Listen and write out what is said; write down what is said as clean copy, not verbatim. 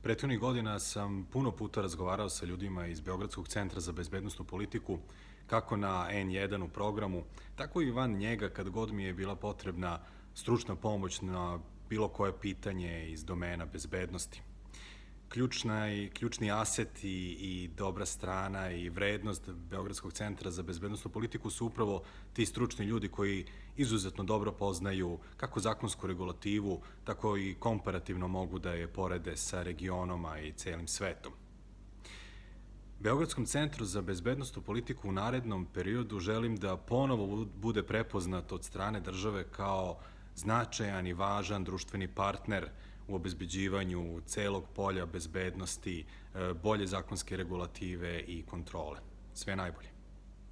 Prethodnih godina sam puno puta razgovarao sa ljudima iz Beogradskog centra za bezbednosnu politiku, kako na N1 u programu, tako i van njega kad god mi je bila potrebna stručna pomoć na bilo koje pitanje iz domena bezbednosti. Ključni aset i dobra strana i vrednost Beogradskog centra za bezbednosnu politiku su upravo ti stručni ljudi koji izuzetno dobro poznaju kako zakonsku regulativu, tako i komparativno mogu da je porede sa regionoma i celim svetom. Beogradskom centru za bezbednosnu politiku u narednom periodu želim da ponovo bude prepoznat od strane države kao značajan i važan društveni partner u obezbeđivanju celog polja bezbednosti, bolje zakonske regulative i kontrole. Sve najbolje.